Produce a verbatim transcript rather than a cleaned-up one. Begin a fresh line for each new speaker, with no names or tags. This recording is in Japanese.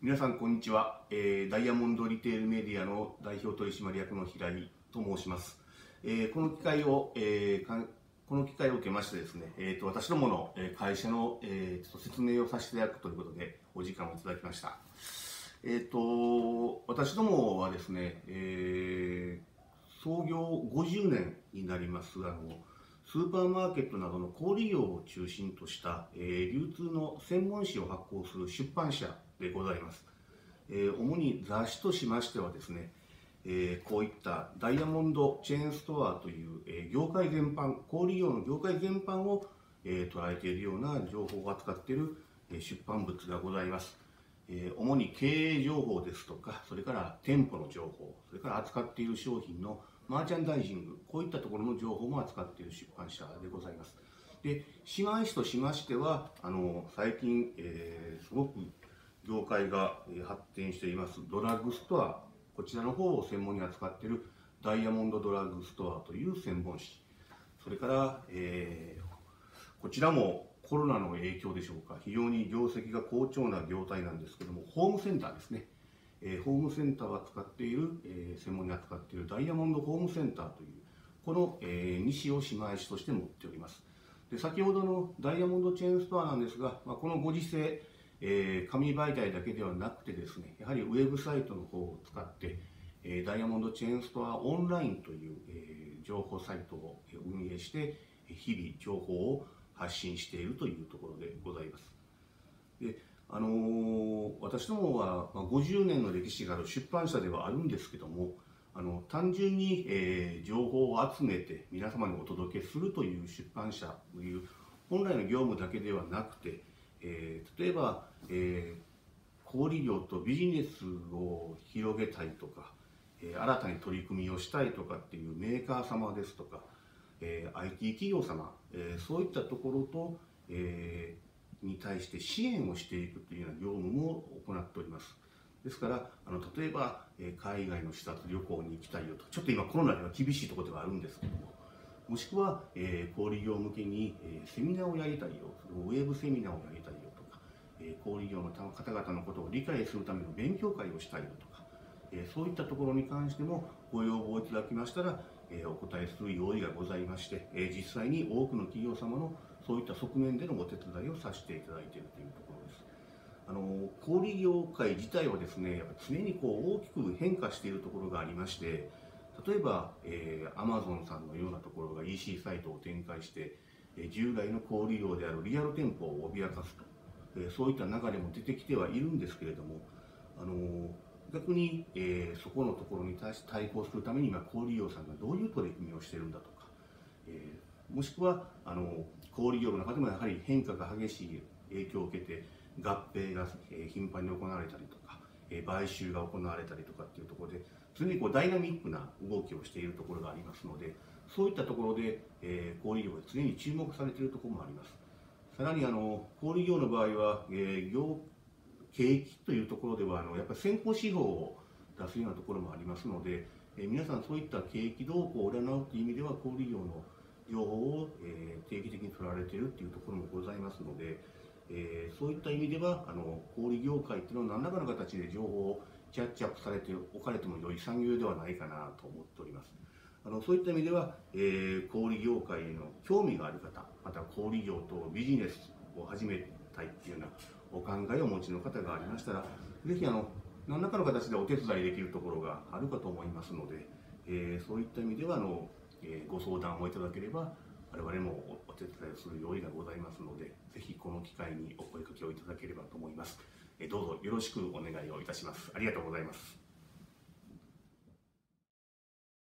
皆さんこんにちは、えー、ダイヤモンドリテールメディアの代表取締役の平井と申します。えー、この機会を、えー、この機会を受けましてですね、えー、と私どもの会社の、えー、ちょっと説明をさせていただくということでお時間をいただきました。えー、と私どもはですね、えー、創業ごじゅうねんになりますあのスーパーマーケットなどの小売業を中心とした、えー、流通の専門誌を発行する出版社でございます。えー、主に雑誌としましてはですね、えー、こういったダイヤモンドチェーンストアという、えー、業界全般、小売業の業界全般を、えー、捉えているような情報を扱っている、えー、出版物がございます。えー、主に経営情報ですとか、それから店舗の情報、それから扱っている商品のマーチャンダイジング、こういったところの情報も扱っている出版社でございます。で、姉妹誌としましては、あの最近、えー、すごく業界が発展していますドラッグストア、こちらの方を専門に扱っているダイヤモンドドラッグストアという専門誌、それから、えー、こちらもコロナの影響でしょうか、非常に業績が好調な業態なんですけども、ホームセンターですね、えー、ホームセンターを扱っている、えー、専門に扱っているダイヤモンドホームセンターというこの、えー、に誌を姉妹誌として持っております。で、先ほどのダイヤモンドチェーンストアなんですが、まあ、このご時世、えー、紙媒体だけではなくてですね、やはりウェブサイトの方を使って、えー、ダイヤモンドチェーンストアオンラインという、えー、情報サイトを運営して日々情報を発信しているというところでございます。で、あのー、私どもはごじゅうねんの歴史がある出版社ではあるんですけども、あの単純に、えー、情報を集めて皆様にお届けするという出版社という本来の業務だけではなくて、えー、例えば、えー、小売業とビジネスを広げたいとか、えー、新たに取り組みをしたいとかっていうメーカー様ですとか、えー、アイティー 企業様、えー、そういったところと、えー、に対して支援をしていくというような業務も行っております。ですからあの例えば、えー、海外の視察旅行に行きたいよと、ちょっと今コロナでは厳しいところではあるんですけども、もしくは、えー、小売業向けに、えー、セミナーをやりたいよ、ウェブセミナーをやりたいよとか、えー、小売業の方々のことを理解するための勉強会をしたいよとか、えー、そういったところに関してもご要望いただきましたら、えー、お答えする用意がございまして、えー、実際に多くの企業様のそういった側面でのお手伝いをさせていただいているというところです。あの小売業界自体はですね、やっぱ常にこう大きく変化しているところがありまして、例えば、えー、アマゾンさんのようなところが イーシー サイトを展開して、えー、従来の小売業であるリアル店舗を脅かすと、えー、そういった流れも出てきてはいるんですけれども、あのー、逆に、えー、そこのところに対して対抗するために今小売業さんがどういう取り組みをしているんだとか、えー、もしくはあの小売業の中でもやはり変化が激しい影響を受けて合併が頻繁に行われたりとか、買収が行われたりとかっていうところで常にこうダイナミックな動きをしているところがありますので、そういったところで、えー、小売業が常に注目されているところもあります。さらにあの小売業の場合は、えー、業景気というところではあのやっぱり先行指標を出すようなところもありますので、えー、皆さんそういった景気動向を占うという意味では小売業の情報を、えー、定期的に取られているというところもございますので、えー、そういった意味ではあの小売業界というのは何らかの形で情報をキャッチアップされておかれても良い産業ではないかなと思っております。あのそういった意味では、えー、小売業界への興味がある方、また小売業とビジネスを始めたいっていうようなお考えをお持ちの方がありましたら、ぜひあの何らかの形でお手伝いできるところがあるかと思いますので、えー、そういった意味ではあの、えー、ご相談をいただければ我々もお手伝いをする用意がございますので、ぜひこの機会にお声かけをいただければと思います。どうぞよろしくお願いをいたします。ありがとうございます。